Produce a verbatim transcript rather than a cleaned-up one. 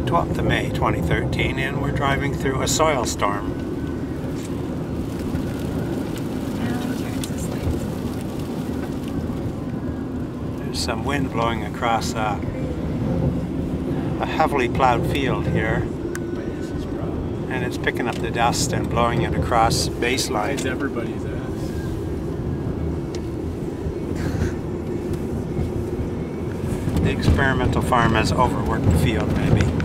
twelfth of May twenty thirteen, and we're driving through a soil storm. There's some wind blowing across a, a heavily plowed field here, and it's picking up the dust and blowing it across baseline. It's everybody's ass. The experimental farm has overworked the field, maybe.